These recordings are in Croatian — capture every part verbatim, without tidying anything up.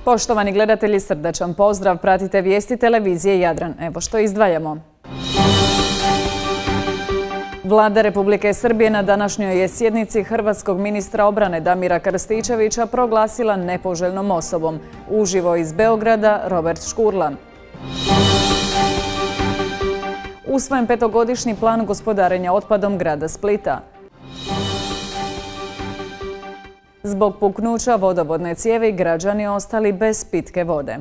Poštovani gledatelji, srdačan pozdrav. Pratite vijesti televizije Jadran. Evo što izdvajamo. Vlada Republike Srbije na današnjoj je sjednici hrvatskog ministra obrane Damira Krstičevića proglasila nepoželjnom osobom. Uživo iz Beograda Robert Škurla. Usvojen petogodišnji plan gospodarenja otpadom grada Splita. Zbog puknuća vodovodne cijevi građani ostali bez pitke vode.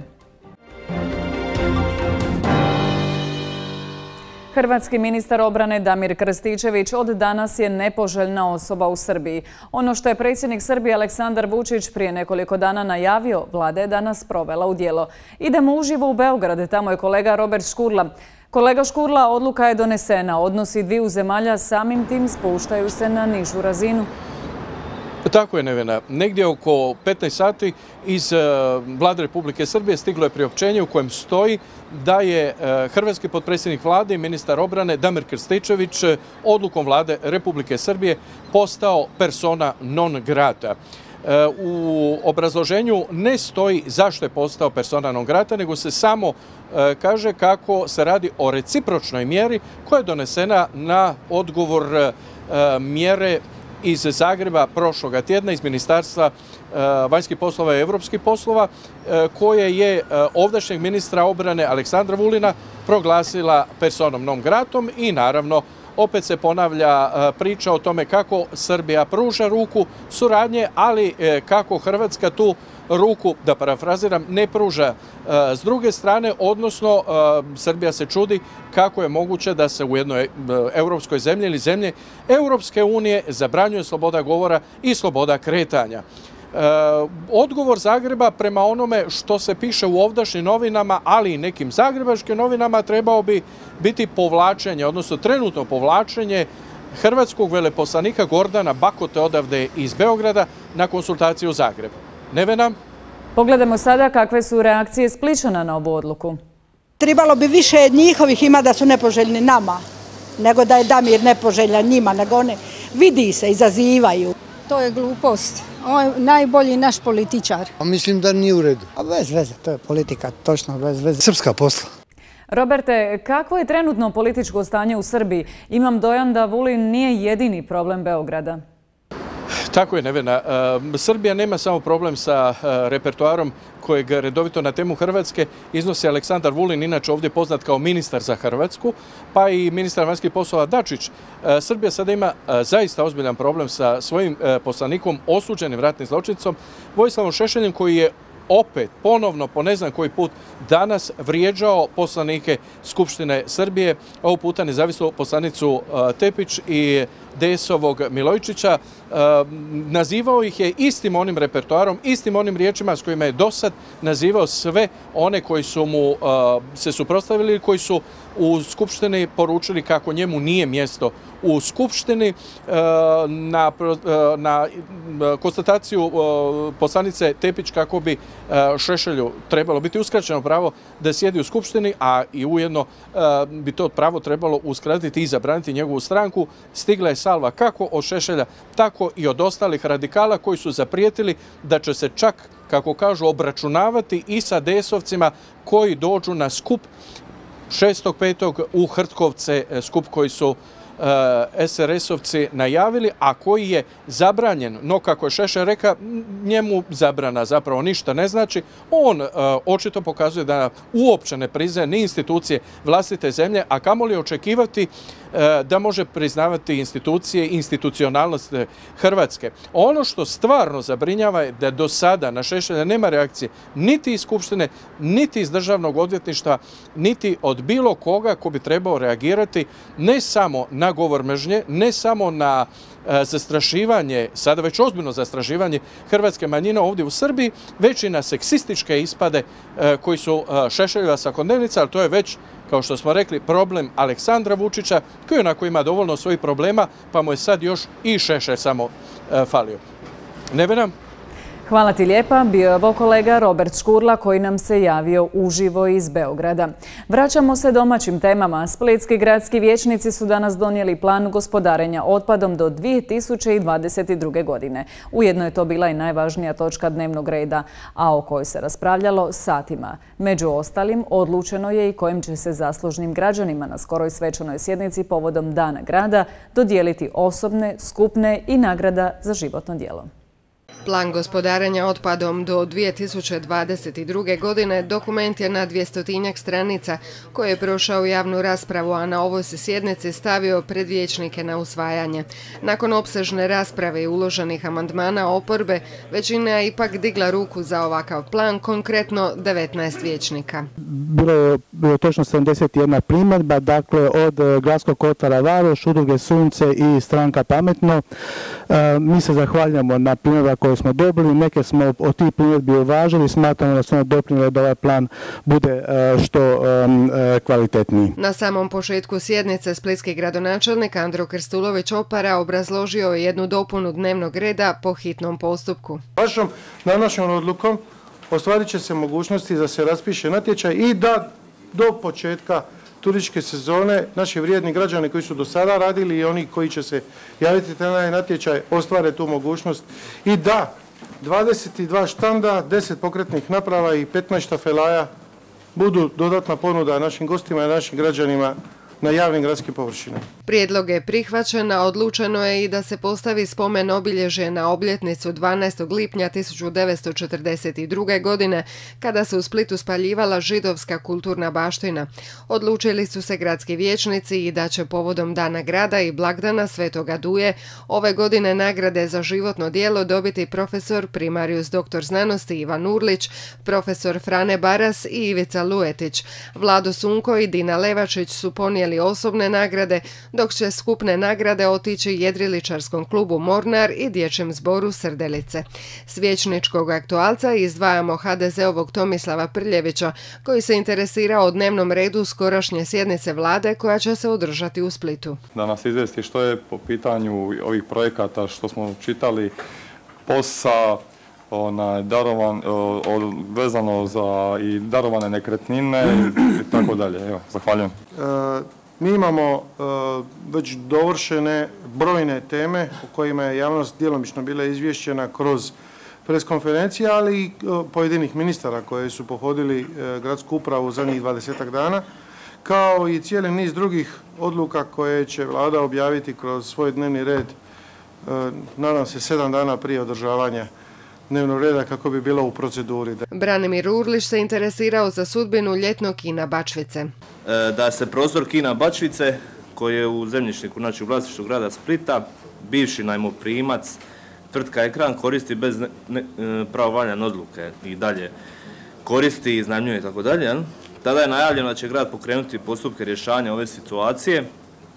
Hrvatski ministar obrane Damir Krstičević od danas je nepoželjna osoba u Srbiji. Ono što je predsjednik Srbije Aleksandar Vučić prije nekoliko dana najavio, vlada je danas provela u djelo. Idemo uživo u Beograd, tamo je kolega Robert Škurla. Kolega Škurla, odluka je donesena. Odnosi dviju zemalja samim tim spuštaju se na nižu razinu. Tako je, Nevena. Negdje oko petnaest sati iz Vlade Republike Srbije stiglo je priopćenje u kojem stoji da je hrvatski potpredsjednik vlade i ministar obrane Damir Krstičević odlukom Vlade Republike Srbije postao persona non grata. U obrazloženju ne stoji zašto je postao persona non grata, nego se samo kaže kako se radi o recipročnoj mjeri koja je donesena na odgovor mjere iz Zagreba prošloga tjedna iz Ministarstva vanjskih poslova i europskih poslova, koje je ovdašnjeg ministra obrane Aleksandra Vulina proglasila personom non gratom i naravno opet se ponavlja priča o tome kako Srbija pruža ruku suradnje, ali kako Hrvatska tu ruku, da parafraziram, ne pruža s druge strane, odnosno Srbija se čudi kako je moguće da se u jednoj europskoj zemlji ili zemlji Europske unije zabranjuje sloboda govora i sloboda kretanja. Odgovor Zagreba prema onome što se piše u ovdašnjim novinama, ali i nekim zagrebačkim novinama, trebao bi biti povlačenje, odnosno trenutno povlačenje hrvatskog veleposlanika Gordana Bakote odavde iz Beograda na konsultaciju u Zagrebu. Nevena? Pogledajmo sada kakve su reakcije Spličana na ovu odluku. Trebalo bi više njihovih ima da su nepoželjni nama, nego da je Damir nepoželjan njima, nego one vidi se, izazivaju. To je glupost. On je najbolji naš političar. Mislim da nije u redu. A bez veze, to je politika, točno bez veze. Srpska posla. Roberte, kako je trenutno političko stanje u Srbiji? Imam dojam da Vulin nije jedini problem Beograda. Tako je, Nevena. Srbija nema samo problem sa repertoarom kojeg redovito na temu Hrvatske iznosi Aleksandar Vulin, inače ovdje poznat kao ministar za Hrvatsku, pa i ministar vanjskih poslova Dačić. Srbija sada ima zaista ozbiljan problem sa svojim poslanikom, osuđenim ratnim zločincom, Vojislavom Šešeljem, koji je opet, ponovno, po ne znam koji put, danas vrijeđao poslanike Skupštine Srbije, ovog puta nezavisnu poslanicu Tepić i D S-ovog Milojičića. Nazivao ih je istim onim repertoarom, istim onim riječima s kojima je dosad nazivao sve one koji su mu se suprotstavili, koji su u Skupštini poručili kako njemu nije mjesto u Skupštini. Na, na konstataciju poslanice Tepić kako bi Šešelju trebalo biti uskraćeno pravo da sjedi u Skupštini, a i ujedno bi to pravo trebalo uskratiti i zabraniti njegovu stranku, stigla je salva kako od Šešelja, tako i od ostalih radikala koji su zaprijetili da će se čak, kako kažu, obračunavati i sa D S-ovcima koji dođu na skup šestog petog u Hrtkovce, skup koji su S R S-ovci najavili, a koji je zabranjen. No, kako je Šešelj rekao, njemu zabrana zapravo ništa ne znači. On uh, očito pokazuje da uopće ne priznaje ni institucije vlastite zemlje, a kamoli očekivati uh, da može priznavati institucije i institucionalnost Hrvatske. Ono što stvarno zabrinjava je da do sada na Šešelja nema reakcije niti iz Skupštine, niti iz Državnog odvjetništva, niti od bilo koga ko bi trebao reagirati ne samo na na govor mržnje, ne samo na e, zastrašivanje, sada već ozbiljno zastrašivanje hrvatske manjine ovdje u Srbiji, već i na seksističke ispade e, koji su e, Šešeljeva svakodnevnica, ali to je već, kao što smo rekli, problem Aleksandra Vučića, koji onako ima dovoljno svojih problema, pa mu je sad još i Šešelj samo e, falio. Nevena? Hvala ti lijepa, bio je ovo kolega Robert Škurla koji nam se javio uživo iz Beograda. Vraćamo se domaćim temama. Splitski gradski vijećnici su danas donijeli plan gospodarenja otpadom do dvije tisuće dvadeset druge. godine. Ujedno je to bila i najvažnija točka dnevnog reda, a o kojoj se raspravljalo satima. Među ostalim, odlučeno je i kojim će se zaslužnim građanima na skoroj svečanoj sjednici povodom Dana grada dodijeliti osobne, skupne i nagrada za životno djelo. Plan gospodarenja otpadom do dvije tisuće dvadeset druge. godine dokument je na dvjestotinjak stranica koji je prošao javnu raspravu, a na ovoj se sjednici stavio pred vijećnike na usvajanje. Nakon opsežne rasprave i uloženih amandmana oporbe, većina je ipak digla ruku za ovakav plan, konkretno devetnaest vijećnika. Bilo je bilo točno sedamdeset jedna primjedba, dakle od Gradskog kotara Varoš, Udruge Sunce i Stranka Pametno. E, mi se zahvaljujemo na primjedba koje smo dobili, neke smo od tih primjedbi uvažili, smatramo da su one doprinijele da ovaj plan bude što kvalitetniji. Na samom početku sjednice splitski gradonačelnik Andro Krstulović Opara obrazložio je jednu dopunu dnevnog reda po hitnom postupku. Vašom današnjom odlukom ostvarit će se mogućnosti da se raspiše natječaj i da do početka turističke sezone naši vrijedni građani koji su do sada radili i oni koji će se javiti na natječaj ostvare tu mogućnost i da dvadeset dva štanda, deset pokretnih naprava i petnaest štafelaja budu dodatna ponuda našim gostima i našim građanima na javnim gradskim površinama. Prijedlog je prihvaćen, a odlučeno je i da se postavi spomen obilježje na obljetnicu dvanaestog lipnja tisuću devetsto četrdeset druge. godine, kada se u Splitu spaljivala židovska kulturna baština. Odlučili su se gradski vijećnici i da će povodom Dana grada i blagdana Svetoga Duje ove godine nagrade za životno djelo dobiti profesor primarius doktor znanosti Ivan Urlić, profesor Frane Baras i Ivica Luetić. Vlado Sunko i Dina Levačić su ponijeli osobne nagrade, dok će skupne nagrade otići Jedriličarskom klubu Mornar i Dječjem zboru Srdelice. S vijećničkog aktualca izdvajamo ha de zeovog Tomislava Prljevića, koji se interesirao o dnevnom redu skorašnje sjednice vlade koja će se održati u Splitu. Da nas izvijesti što je po pitanju ovih projekata što smo čitali, POS-a, onaj, darovan, o, o, vezano za i darovane nekretnine i tako dalje. Evo, zahvaljujem. E, mi imamo e, već dovršene brojne teme o kojima je javnost djelomično bila izvješćena kroz preskonferencije, ali i e, pojedinih ministara koji su pohodili e, gradsku upravu zadnjih dvadesetak dana, kao i cijeli niz drugih odluka koje će vlada objaviti kroz svoj dnevni red, e, nadam se sedam dana prije održavanja dnevnog reda kako bi bilo u proceduri. Branimir Urlić se interesirao za sudbinu ljetnog kina Bačvice. Da se prostor kina Bačvice, koji je u zemljišniku, znači u vlasništvu grada Splita, bivši najmoprimac, tvrtka Ekran koristi bez pravovaljane odluke i dalje koristi, iznajmljuje i tako dalje. Tada je najavljeno da će grad pokrenuti postupke rješavanja ove situacije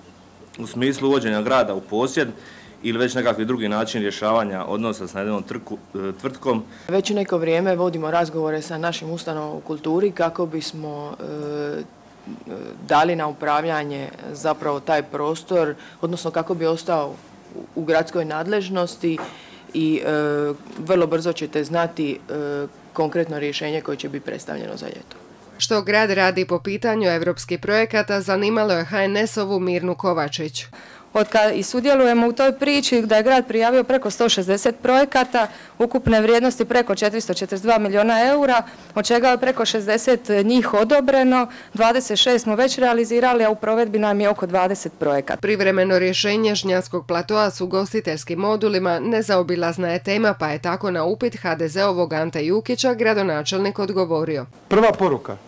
u smislu uvođenja grada u posjed ili već nekakvi drugi način rješavanja odnosa s navedenom tvrtkom. Već neko vrijeme vodimo razgovore sa našim ustanovom u kulturi kako bismo e, dali na upravljanje zapravo taj prostor, odnosno kako bi ostao u gradskoj nadležnosti i e, vrlo brzo ćete znati e, konkretno rješenje koje će biti predstavljeno za ljeto. Što grad radi po pitanju evropskih projekata, zanimalo je ha en es-ovu Mirnu Kovačić. Od kad i sudjelujemo u toj priči da je grad prijavio preko sto šezdeset projekata, ukupne vrijednosti preko četiristo četrdeset dva milijuna eura, od čega je preko šezdeset njih odobreno, dvadeset šest smo već realizirali, a u provedbi nam je oko dvadeset projekata. Privremeno rješenje Žnjanskog platoa s ugostiteljskim modulima nezaobilazna je tema, pa je tako na upit ha de zeovog Ante Jukića gradonačelnik odgovorio. Prva poruka.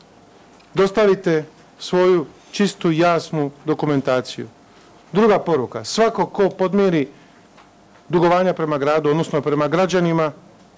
Dostavite svoju čistu, jasnu dokumentaciju. Druga poruka, svako ko podmiri dugovanja prema gradu, odnosno prema građanima,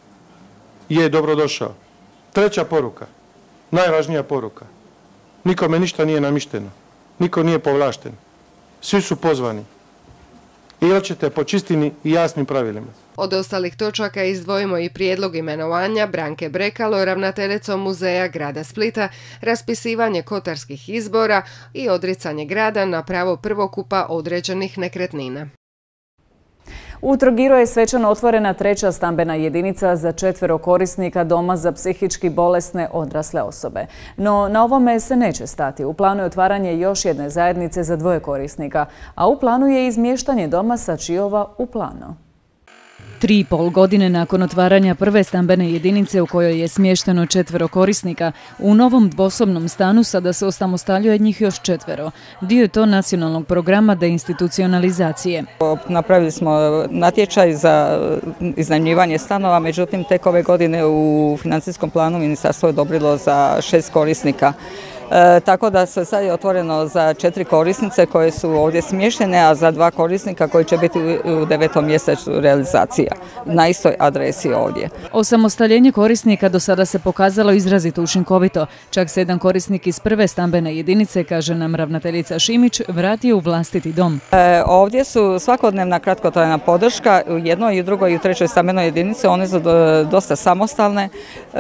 je dobrodošao. Treća poruka, najvažnija poruka, nikome ništa nije namišteno, niko nije povlašten, svi su pozvani. Igrat ćete po čistim i jasnim pravilima. Od ostalih točaka izdvojimo i prijedlog imenovanja Branke Brekalo ravnateljicom muzeja grada Splita, raspisivanje kotarskih izbora i odricanje grada na pravo prvokupa određenih nekretnina. U Trogiru je svečano otvorena treća stambena jedinica za četvero korisnika Doma za psihički bolesne odrasle osobe. No na ovome se neće stati. U planu je otvaranje još jedne zajednice za dvoje korisnika, a u planu je izmještanje doma sa Čiova u Plano. Tri i pol godine nakon otvaranja prve stambene jedinice u kojoj je smješteno četvero korisnika, u novom dvosobnom stanu sada se osamostaljuje njih još četvero. Dio je to nacionalnog programa deinstitucionalizacije. Napravili smo natječaj za iznajmljivanje stanova, međutim tek ove godine u financijskom planu ministarstvo je odobrilo za šest korisnika. E, tako da se sad je otvoreno za četiri korisnice koje su ovdje smještene, a za dva korisnika koji će biti u devetom mjesecu realizacija na istoj adresi ovdje. Osamostaljenje korisnika do sada se pokazalo izrazito učinkovito. Čak sedam korisnik iz prve stambene jedinice, kaže nam ravnateljica Šimić, vratio u vlastiti dom. E, ovdje su svakodnevna kratkotrajna podrška u jednoj i u drugoj i u trećoj stambenoj jedinici. One su dosta samostalne,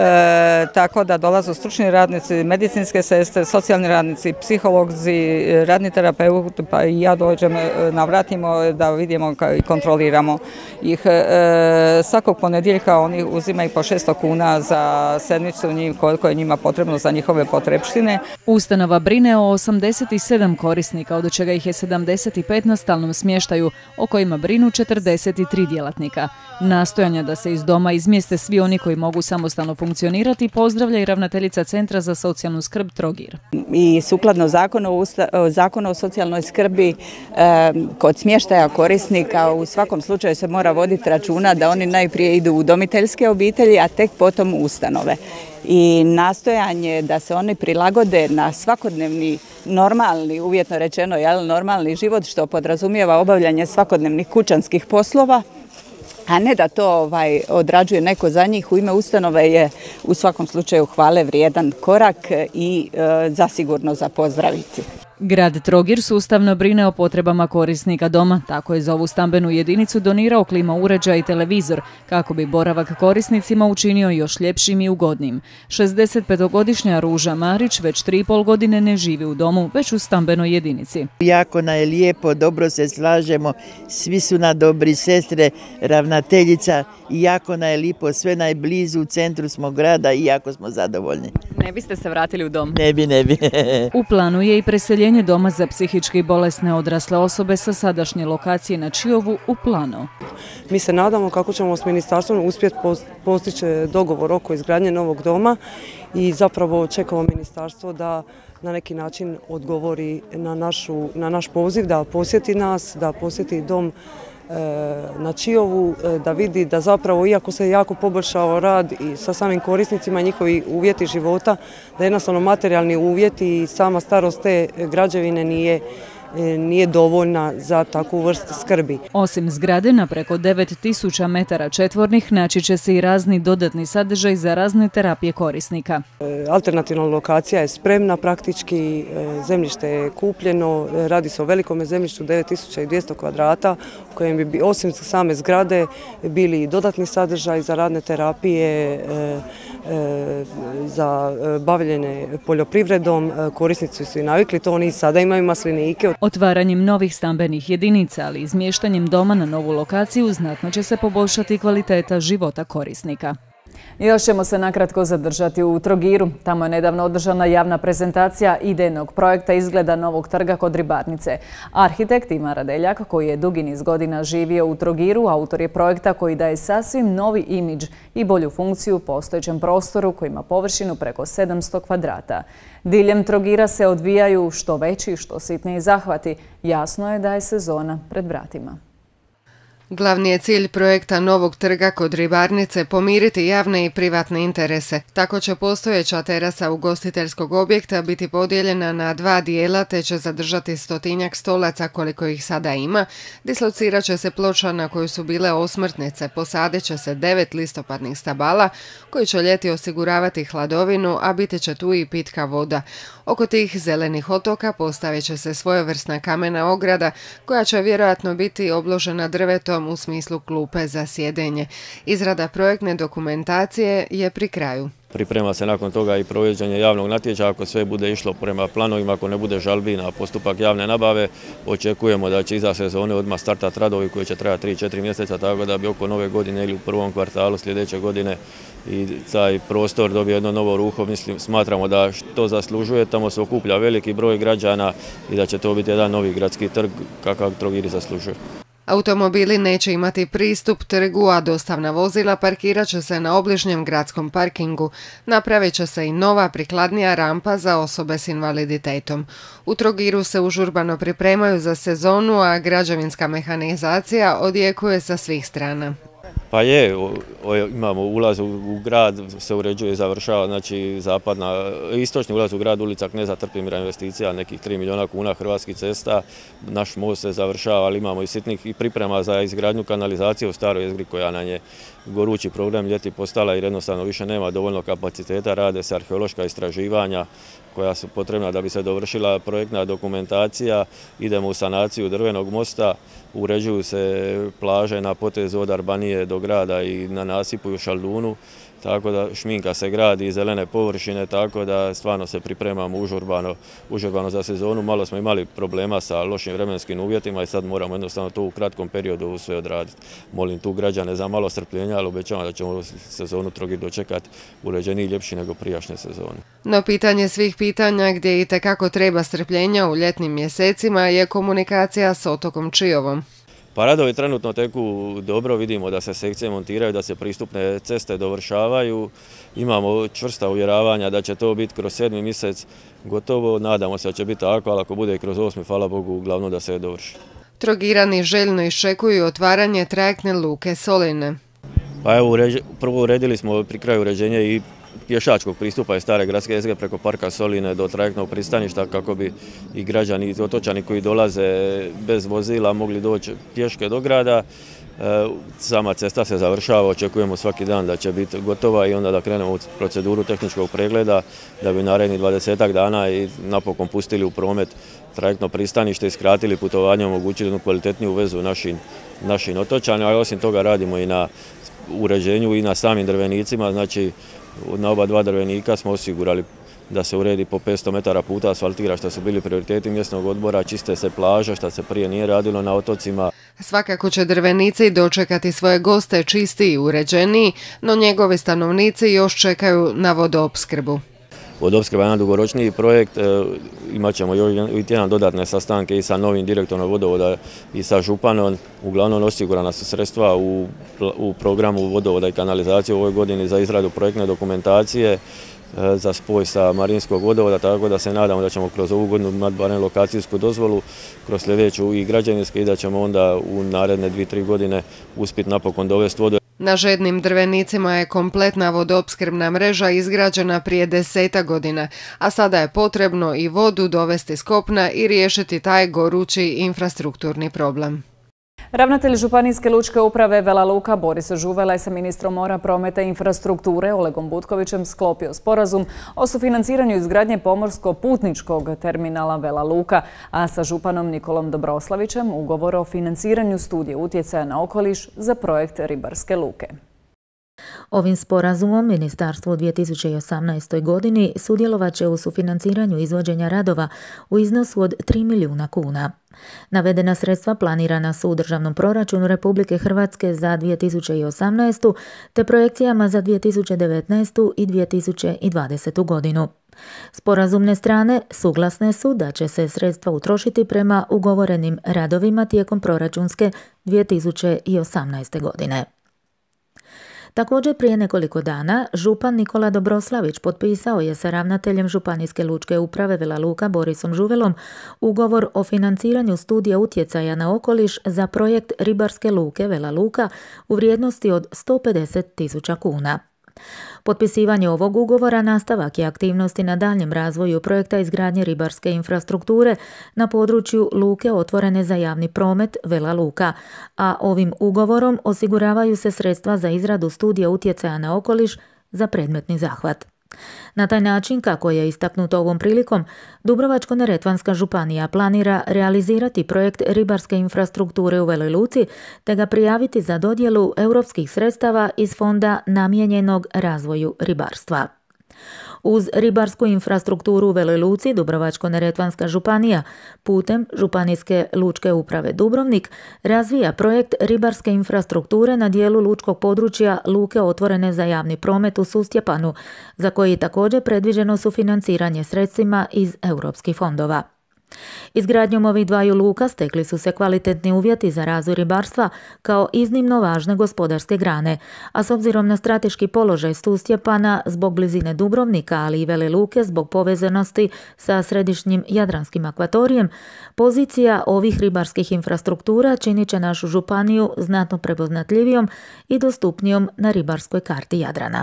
e, tako da dolaze stručni radnici, medicinske sestre, socijalni radnici, psiholozi, radni terapeuti, pa i ja dođem, navratimo da vidimo i kontroliramo ih. E, svakog ponedjeljka oni uzimaju po šesto kuna za sedmicu, koliko je njima potrebno za njihove potrepštine. Ustanova brine o osamdeset sedam korisnika, od čega ih je sedamdeset pet na stalnom smještaju, o kojima brinu četrdeset tri djelatnika. Nastojanja da se iz doma izmjeste svi oni koji mogu samostalno funkcionirati pozdravlja i ravnateljica Centra za socijalnu skrb Trogir. I sukladno zakonu, zakonu o socijalnoj skrbi eh, kod smještaja korisnika u svakom slučaju se mora voditi računa da oni najprije idu u udomiteljske obitelji, a tek potom u ustanove. I nastojanje da se oni prilagode na svakodnevni normalni, uvjetno rečeno, jel, normalni život, što podrazumijeva obavljanje svakodnevnih kućanskih poslova, a ne da to ovaj, odrađuje neko za njih. U ime ustanove je u svakom slučaju hvale vrijedan korak i e, zasigurno za pozdraviti. Grad Trogir sustavno brine o potrebama korisnika doma, tako je za ovu stambenu jedinicu donirao klima uređaj i televizor, kako bi boravak korisnicima učinio još ljepšim i ugodnim. šezdesetpetogodišnja Ruža Marić već tri i pol godine ne živi u domu, već u stambenoj jedinici. Jako nam je lijepo, dobro se slažemo, svi su nam dobri, sestre, ravnateljica i jako nam je lijepo, sve najblizu, u centru smo grada i jako smo zadovoljni. Ne biste se vratili u dom? Ne bi, ne bi. U planu je i preseljenje Doma za psihički bolesne odrasle osobe sa sadašnje lokacije na Čiovu u Plano. Mi se nadamo kako ćemo s ministarstvom uspjeti postići dogovor oko izgradnje novog doma i zapravo čekamo ministarstvo da na neki način odgovori na, našu, na naš poziv, da posjeti nas, da posjeti dom na Čiovu, da vidi da zapravo, iako se jako poboljšao rad i sa samim korisnicima, njihovi uvjeti života, da jednostavno materijalni uvjeti i sama starost te građevine nije nije dovoljna za takvu vrstu skrbi. Osim zgrade na preko devet tisuća metara četvornih naći će se i razni dodatni sadržaj za razne terapije korisnika. Alternativna lokacija je spremna, praktički zemljište je kupljeno, radi se o velikome zemljištu devet tisuća dvjesto kvadrata u kojem bi osim same zgrade bili i dodatni sadržaj za radne terapije, za bavljenje poljoprivredom. Korisnici su i navikli to, oni i sada imaju maslinike. Otvaranjem novih stambenih jedinica, ali izmještanjem doma na novu lokaciju, znatno će se poboljšati kvaliteta života korisnika. Još ćemo se nakratko zadržati u Trogiru. Tamo je nedavno održana javna prezentacija idejnog projekta izgleda novog trga kod ribarnice. Arhitekt Ivan Radeljak, koji je dugi niz godina živio u Trogiru, autor je projekta koji daje sasvim novi imidž i bolju funkciju u postojećem prostoru koji ima površinu preko sedamsto kvadrata. Diljem Trogira se odvijaju što veći, što sitniji zahvati. Jasno je da je sezona pred vratima. Glavni je cilj projekta novog trga kod ribarnice pomiriti javne i privatne interese. Tako će postojeća terasa ugostiteljskog objekta biti podijeljena na dva dijela te će zadržati stotinjak stolaca koliko ih sada ima. Dislocirat će se ploča na kojoj su bile osmrtnice, posadit će se devet listopadnih stabala koji će ljeti osiguravati hladovinu, a biti će tu i pitka voda. Oko tih zelenih otoka postavit će se svojevrsna kamena ograda koja će vjerojatno biti obložena drvetom u smislu klupe za sjedenje. Izrada projektne dokumentacije je pri kraju. Priprema se nakon toga i provođenje javnog natječaja, ako sve bude išlo prema planovima, ako ne bude žalbi na postupak javne nabave, očekujemo da će iza sezone odmah startati radovi koji će trajati tri do četiri mjeseca, tako da bi oko nove godine ili u prvom kvartalu sljedeće godine i taj prostor dobio jedno novo ruho. Mislim, smatramo da to zaslužuje, tamo se okuplja veliki broj građana i da će to biti jedan novi gradski trg kakav Trogir zaslužuje. Automobili neće imati pristup trgu, a dostavna vozila parkirat će se na obližnjem gradskom parkingu. Napravit će se i nova prikladnija rampa za osobe s invaliditetom. U Trogiru se užurbano pripremaju za sezonu, a građevinska mehanizacija odjekuje sa svih strana. Pa je, o, o, imamo ulaz u, u grad, se uređuje i završava, znači zapadna, istočni ulaz u grad, ulica Kneza Trpimira, investicija nekih tri milijuna kuna Hrvatskih cesta, naš most se završava, ali imamo i sitnih i priprema za izgradnju kanalizacije u staroj jezgri koja nam je gorući problem ljeti postala jer jednostavno više nema dovoljno kapaciteta, rade se arheološka istraživanja koja su potrebna da bi se dovršila projektna dokumentacija, idemo u sanaciju drvenog mosta, uređuju se plaže na potezu od Arbanije do grada i na nasipu u Šaldunu, tako da šminka se gradi i zelene površine, tako da stvarno se pripremamo užurbano, užurbano za sezonu. Malo smo imali problema sa lošim vremenskim uvjetima i sad moramo jednostavno to u kratkom periodu sve odraditi. Molim tu građane za malo strpljenja, ali obećavam da ćemo sezonu Trogir dočekati uređeniji i ljepši nego prijašnje sezone. No pitanje svih pitanja gdje i tekako treba strpljenja u ljetnim mjesecima je komunikacija s otokom Čiovom. Pa radovi trenutno teku dobro, vidimo da se sekcije montiraju, da se pristupne ceste dovršavaju. Imamo čvrsta uvjeravanja da će to biti kroz sedmi mjesec gotovo, nadamo se da će biti tako, ali ako bude i kroz osmi, hvala Bogu, uglavnom da se dovrši. Trogirani željno iščekuju otvaranje trajektne luke Soline. Pa evo, prvo uredili smo pri kraju uređenje i pješačkog pristupa iz stare gradske jezgre preko parka Soline do trajektnog pristaništa kako bi i građani i otočani koji dolaze bez vozila mogli doći pješke do grada. Sama cesta se završava, očekujemo svaki dan da će biti gotova i onda da krenemo u proceduru tehničkog pregleda da bi narednih dvadesetak dana i napokon pustili u promet trajektno pristanište i skratili putovanje, omogućili jednu kvalitetniju vezu našim, našim otočanima, a osim toga radimo i na uređenju i na samim drvenicima, znači na oba dva drvenika smo osigurali da se uredi po petsto metara puta asfaltira, što su bili prioriteti mjesnog odbora, čiste se plaže, što se prije nije radilo na otocima. Svakako će drvenici dočekati svoje goste čisti i uređeniji, no njegovi stanovnici još čekaju na vodoopskrbu. Vodoopskrba je jedan dugoročniji projekt, e, imat ćemo i tjedan dodatne sastanke i sa novim direktorom vodovoda i sa županom. Uglavnom osigurana su sredstva u, u programu vodovoda i kanalizacije u ovoj godini za izradu projektne dokumentacije, e, za spoj sa Marinskog vodovoda, tako da se nadamo da ćemo kroz ovu godinu imati barem lokacijsku dozvolu, kroz sljedeću i građevinske i da ćemo onda u naredne dvije, tri godine uspjeti napokon dovesti vodu. Na Žednim drvenicima je kompletna vodoopskrbna mreža izgrađena prije deseta godina, a sada je potrebno i vodu dovesti s kopna i riješiti taj gorući infrastrukturni problem. Ravnatelj Županijske lučke uprave Vela Luka Boris Žuvela je sa ministrom mora, prometa i infrastrukture Olegom Butkovićem sklopio sporazum o sufinanciranju izgradnje pomorsko-putničkog terminala Vela Luka, a sa županom Nikolom Dobroslavićem ugovor o financiranju studije utjecaja na okoliš za projekt ribarske luke. Ovim sporazumom Ministarstvo u dvije tisuće osamnaestoj godini sudjelovat će u sufinanciranju izvođenja radova u iznosu od tri milijuna kuna. Navedena sredstva planirana su u državnom proračunu Republike Hrvatske za dvije tisuće osamnaestu te projekcijama za dvije tisuće devetnaestu i dvije tisuće dvadesetu godinu. Sporazumne strane suglasne su da će se sredstva utrošiti prema ugovorenim radovima tijekom proračunske dvije tisuće osamnaeste godine. Također prije nekoliko dana župan Nikola Dobroslavić potpisao je sa ravnateljem Županijske lučke uprave Vela Luka Borisom Žuvelom ugovor o financiranju studija utjecaja na okoliš za projekt ribarske luke Vela Luka u vrijednosti od sto pedeset tisuća kuna. Potpisivanje ovog ugovora nastavak je aktivnosti na daljnjem razvoju projekta izgradnje ribarske infrastrukture na području luke otvorene za javni promet Vela Luka, a ovim ugovorom osiguravaju se sredstva za izradu studija utjecaja na okoliš za predmetni zahvat. Na taj način, kako je istaknuto ovom prilikom, Dubrovačko-neretvanska županija planira realizirati projekt ribarske infrastrukture u Veloj Luci te ga prijaviti za dodjelu europskih sredstava iz fonda namijenjenog razvoju ribarstva. Uz ribarsku infrastrukturu u Veloj Luci, Dubrovačko-neretvanska županija putem Županijske lučke uprave Dubrovnik razvija projekt ribarske infrastrukture na dijelu lučkog područja luke otvorene za javni promet u Sustjepanu, za koji je također predviđeno sufinanciranje sredstvima iz europskih fondova. Izgradnjom ovih dvaju luka stekli su se kvalitetni uvjeti za razvoj ribarstva kao iznimno važne gospodarske grane, a s obzirom na strateški položaj Sustjepana zbog blizine Dubrovnika, ali i Vele Luke zbog povezanosti sa središnjim jadranskim akvatorijem, pozicija ovih ribarskih infrastruktura činit će našu županiju znatno prepoznatljivijom i dostupnijom na ribarskoj karti Jadrana.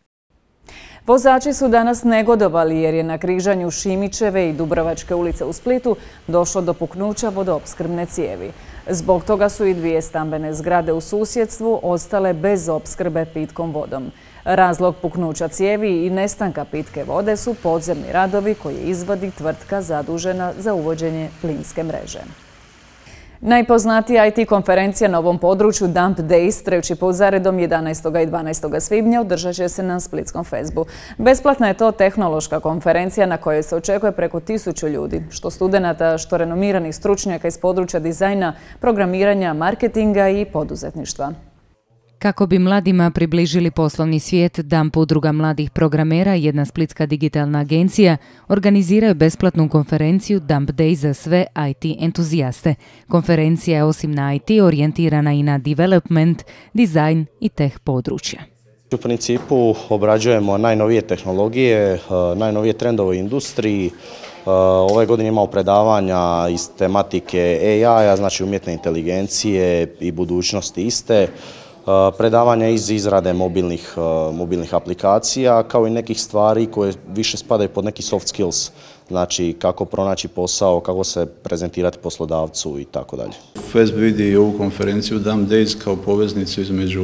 Vozači su danas negodovali jer je na križanju Šimićeve i Dubrovačke ulice u Splitu došlo do puknuća vodoopskrbne cijevi. Zbog toga su i dvije stambene zgrade u susjedstvu ostale bez opskrbe pitkom vodom. Razlog puknuća cijevi i nestanka pitke vode su podzemni radovi koje izvodi tvrtka zadužena za uvođenje plinske mreže. Najpoznatija I T konferencija na ovom području Dump Days treći put zaredom jedanaestog i dvanaestog svibnja održat će se na splitskom Fezbu. Besplatna je to tehnološka konferencija na kojoj se očekuje preko tisuću ljudi, što studenata, što renomiranih stručnjaka iz područja dizajna, programiranja, marketinga i poduzetništva. Kako bi mladima približili poslovni svijet, Dump udruga mladih programera i jedna splitska digitalna agencija organiziraju besplatnu konferenciju Dump Day za sve I T entuzijaste. Konferencija je osim na I T orijentirana i na development, dizajn i tech područja. U principu obrađujemo najnovije tehnologije, najnovije trendove u industriji. Ove godine imamo predavanja iz tematike A I-a, znači umjetne inteligencije i budućnosti iste. Predavanja iz izrade mobilnih, mobilnih aplikacija, kao i nekih stvari koje više spadaju pod neki soft skills, znači kako pronaći posao, kako se prezentirati poslodavcu i tako dalje. Fezb vidi ovu konferenciju Dump Days kao poveznicu između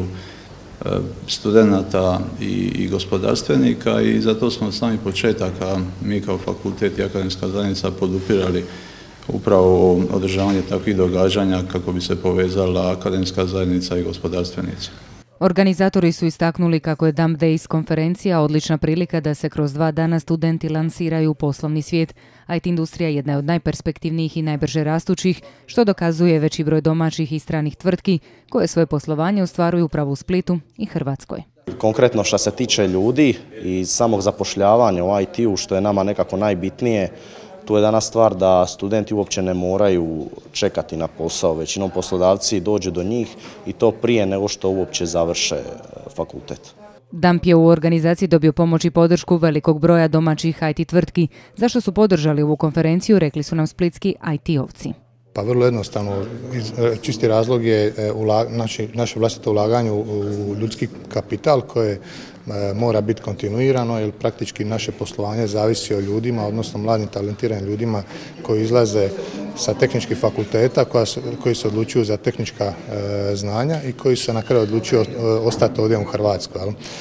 studenata i, i gospodarstvenika i zato smo od samih početaka mi kao fakultet i akademska zajednica podupirali upravo održavanje takvih događanja kako bi se povezala akademska zajednica i gospodarstvenici. Organizatori su istaknuli kako je Dump Days konferencija odlična prilika da se kroz dva dana studenti lansiraju u poslovni svijet. I T industrija je jedna od najperspektivnijih i najbrže rastućih, što dokazuje veći broj domaćih i stranih tvrtki koje svoje poslovanje ostvaruju upravo u Splitu i Hrvatskoj. Konkretno što se tiče ljudi i samog zapošljavanja u I T-u, što je nama nekako najbitnije, tu je danas stvar da studenti uopće ne moraju čekati na posao, većinom poslodavci dođu do njih i to prije nego što uopće završe fakultet. Dump je u organizaciji dobio pomoć i podršku velikog broja domaćih I T tvrtki. Zašto su podržali ovu konferenciju, rekli su nam splitski I T-ovci. Pa vrlo jednostavno, čisti razlog je naši, naše vlastito ulaganje u ljudski kapital koje mora biti kontinuirano jer praktički naše poslovanje zavisi o ljudima, odnosno mladim talentiranim ljudima koji izlaze sa tehničkih fakulteta, koji se odlučuju za tehnička znanja i koji se na kraju odlučuju ostati ovdje u Hrvatskoj.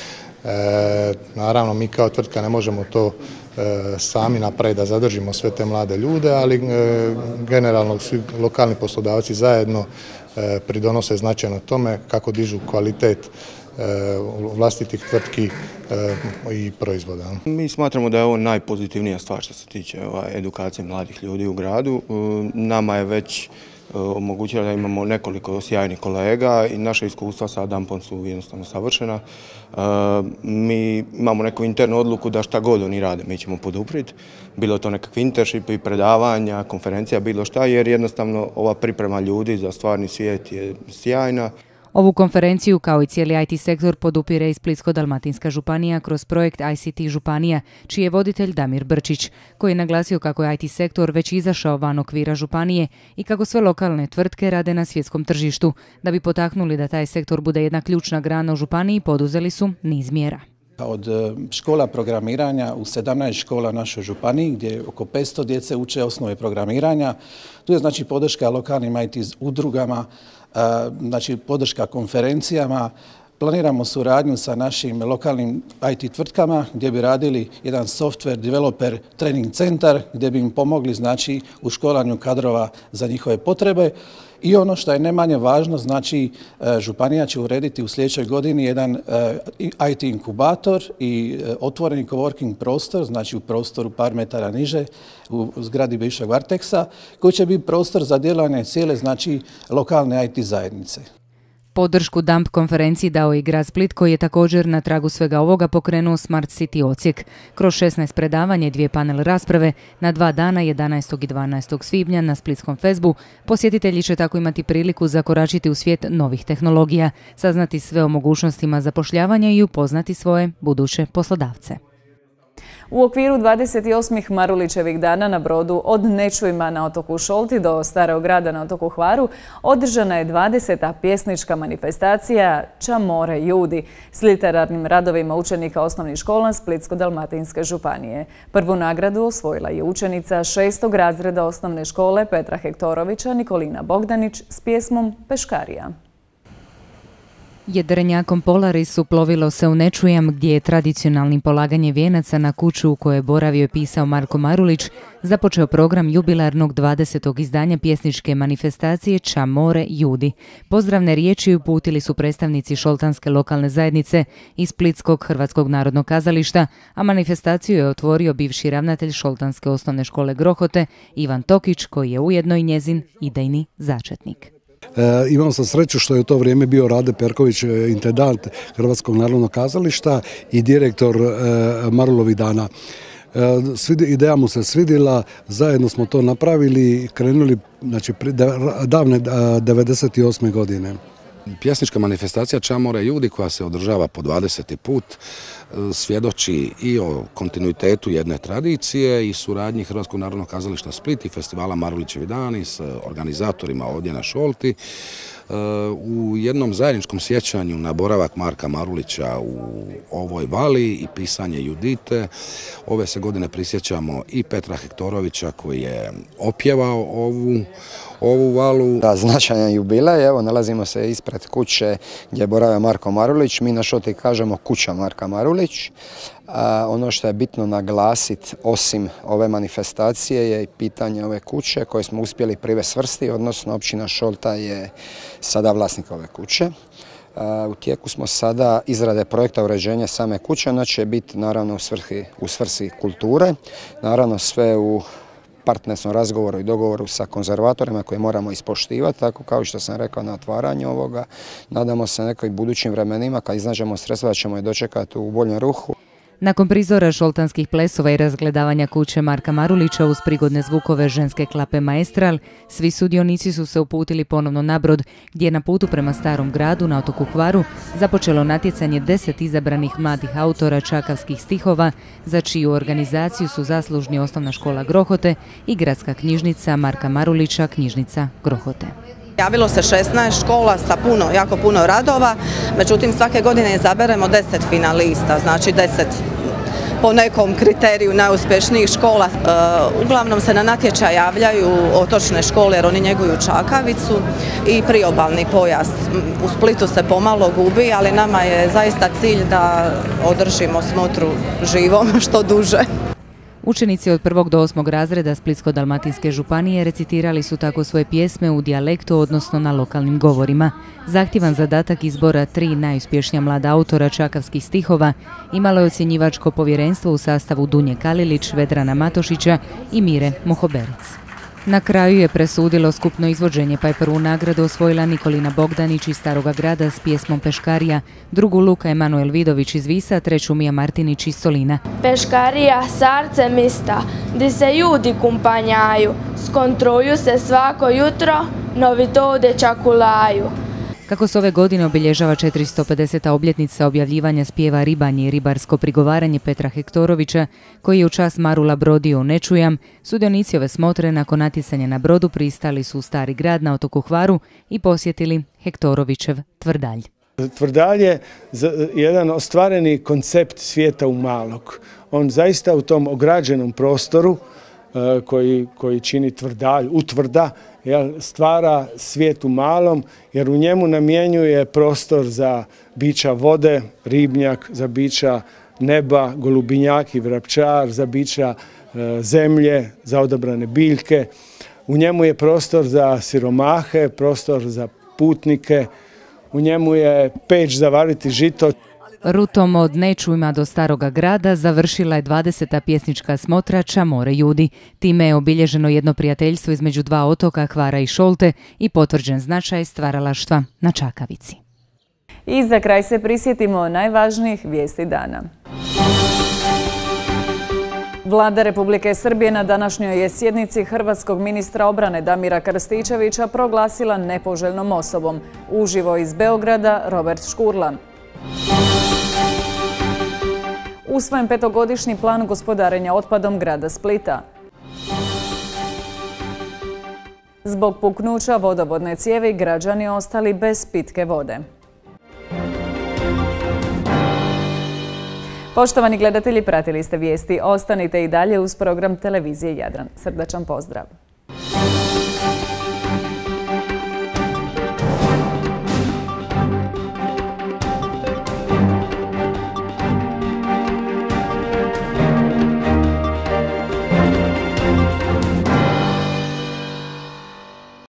E, naravno, mi kao tvrtka ne možemo to e, sami napraviti da zadržimo sve te mlade ljude, ali e, generalno svi lokalni poslodavci zajedno e, pridonose značajno tome kako dižu kvalitet e, vlastitih tvrtki e, i proizvoda. Mi smatramo da je ovo najpozitivnija stvar što se tiče ovaj, edukacije mladih ljudi u gradu. E, nama je već omogućila da imamo nekoliko sjajnih kolega i naše iskustva sa Dumpom su jednostavno savršena. E, mi imamo neku internu odluku da šta god oni rade, mi ćemo podupriti. Bilo to nekakvi internshipi, predavanja, konferencija, bilo šta, jer jednostavno ova priprema ljudi za stvarni svijet je sjajna. Ovu konferenciju, kao i cijeli I T sektor, podupire i Splitsko-dalmatinska županija kroz projekt I C T županija, čiji je voditelj Damir Brčić, koji je naglasio kako je I T sektor već izašao van okvira županije i kako sve lokalne tvrtke rade na svjetskom tržištu. Da bi potaknuli da taj sektor bude jedna ključna grana u županiji, poduzeli su niz mjera. Od škola programiranja u sedamnaest škola u našoj županiji, gdje oko petsto djece uče osnove programiranja. Tu je znači podrška lokalnim I T udrugama, znači podrška konferencijama, Planiramo suradnju sa našim lokalnim I T tvrtkama gdje bi radili jedan software developer trening centar gdje bi im pomogli znači u školanju kadrova za njihove potrebe. I ono što je ne manje važno, znači županija će urediti u sljedećoj godini jedan I T inkubator i otvoreni coworking prostor, znači u prostoru par metara niže u zgradi bivšeg Varteksa, koji će biti prostor za djelovanje cijele znači lokalne I T zajednice. Podršku D A M P konferenciji dao i grad Split koji je također na tragu svega ovoga pokrenuo Smart City Osijek. Kroz šesnaest predavanja i dvije panel rasprave na dva dana jedanaestog i dvanaestog svibnja na splitskom Fezbu posjetitelji će tako imati priliku zakoračiti u svijet novih tehnologija, saznati sve o mogućnostima zapošljavanja i upoznati svoje buduće poslodavce. U okviru dvadeset osmih Marulićevih dana na brodu od Nečujma na otoku Šolti do Starog grada na otoku Hvaru održana je dvadeseta pjesnička manifestacija Ča more ljudi s literarnim radovima učenika osnovnih škola Splitsko-dalmatinske županije. Prvu nagradu osvojila je učenica šestog razreda osnovne škole Petra Hektorovića Nikolina Bogdanić s pjesmom Peškarija. Jedrenjakom Polaris uplovilo se u Nečujam gdje je tradicionalnim polaganje vijenaca na kuću u kojoj je boravio i pisao Marko Marulić započeo program jubilarnog dvadesetog izdanja pjesničke manifestacije Ča more ljudi. Pozdravne riječi uputili su predstavnici šoltanske lokalne zajednice i Splitskog Hrvatskog narodnog kazališta, a manifestaciju je otvorio bivši ravnatelj šoltanske osnovne škole Grohote Ivan Tokić, koji je ujedno i njezin idejni začetnik. E, imao sam sreću što je u to vrijeme bio Rade Perković, intendant Hrvatskog narodnog kazališta i direktor e, Marulovih dana. E, svidi, ideja mu se svidjela, zajedno smo to napravili, krenuli znači, davne devedeset osme godine. Pjesnička manifestacija Ča more ljudi koja se održava po dvadeseti put svjedoči i o kontinuitetu jedne tradicije i suradnji Hrvatskog narodnog kazališta Split i festivala Marulićevi dani s organizatorima ovdje na Šolti u jednom zajedničkom sjećanju na boravak Marka Marulića u ovoj vali i pisanje Judite. Ove se godine prisjećamo i Petra Hektorovića koji je opjevao ovu ovu valu. Da, značajan jubilej, evo nalazimo se ispred kuće gdje je boravio Marko Marulić, mi na Šolti kažemo kuća Marka Marulić. A ono što je bitno naglasiti osim ove manifestacije je i pitanje ove kuće koje smo uspjeli privesti svrsi, odnosno općina Šolta je sada vlasnik ove kuće. U tijeku smo sada izrade projekta uređenja same kuće, ona će biti naravno u svrhi, u svrsi kulture, naravno sve u partnerskom razgovoru i dogovoru sa konzervatorima koje moramo ispoštivati, tako kao što sam rekao na otvaranju ovoga. Nadamo se nekoj budućim vremenima kad iznađemo sredstva da ćemo je dočekati u boljem ruhu. Nakon prizora šoltanskih plesova i razgledavanja kuće Marka Marulića uz prigodne zvukove ženske klape Maestral, svi sudionici su se uputili ponovno na brod, gdje je na putu prema Starom gradu na otoku Hvaru započelo natjecanje deset izabranih mladih autora čakavskih stihova, za čiju organizaciju su zaslužni Osnovna škola Grohote i Gradska knjižnica Marka Marulića, knjižnica Grohote. Javilo se šesnaest škola sa puno, jako puno radova, međutim svake godine izaberemo deset finalista, znači deset po nekom kriteriju najuspješnijih škola. E, uglavnom se na natječaj javljaju otočne škole jer oni njeguju Čakavicu i priobalni pojas. U Splitu se pomalo gubi, ali nama je zaista cilj da održimo smotru živom što duže. Učenici od prvog do osmog razreda Splitsko-dalmatinske županije recitirali su tako svoje pjesme u dijalektu, odnosno na lokalnim govorima. Zahtjevan zadatak izbora tri najuspješnija mlada autora čakavskih stihova imalo je ocjenjivačko povjerenstvo u sastavu Dunje Kalilić, Vedrana Matošića i Mire Mohoberec. Na kraju je presudilo skupno izvođenje, pa je prvu nagradu osvojila Nikolina Bogdanić iz Staroga grada s pjesmom Peškarija, drugu Luka Emanuel Vidović iz Visa, treću Mija Martinić iz Solina. Peškarija, sarce mista, di se ljudi kumpanjaju, skontruju se svako jutro, novi tode čakulaju. Kako se ove godine obilježava četiristo pedeseta obljetnica objavljivanja spjeva Ribanje i ribarsko prigovaranje Petra Hektorovića, koji je u čast Marula brodio u Nečujam, sudionici ove smotre nakon natjecanja na brodu pristali su u Stari grad na otoku Hvaru i posjetili Hektorovićev Tvrdalj. Tvrdalj je jedan ostvareni koncept svijeta u malog. On zaista u tom ograđenom prostoru koji, koji čini Tvrdalj, utvrda, stvara svijet u malom, jer u njemu namjenjuje prostor za bića vode, ribnjak, za bića neba, golubinjak i vrapčar, za bića zemlje, za odabrane biljke. U njemu je prostor za siromahe, prostor za putnike, u njemu je peć za variti žito. Rutom od Nečujma do Staroga grada završila je dvadeseta pjesnička smotra Čamore Judi. Time je obilježeno jedno prijateljstvo između dva otoka Hvara i Šolte i potvrđen značaj stvaralaštva na Čakavici. I za kraj se prisjetimo najvažnijih vijesti dana. Vlada Republike Srbije na današnjoj je sjednici hrvatskog ministra obrane Damira Krstičevića proglasila nepoželjnom osobom. Uživo iz Beograda Robert Škurla. Usvojen petogodišnji plan gospodarenja otpadom grada Splita. Zbog puknuća vodovodne cijevi građani ostali bez pitke vode. Poštovani gledatelji, pratili ste vijesti. Ostanite i dalje uz program televizije Jadran. Srdačan pozdrav.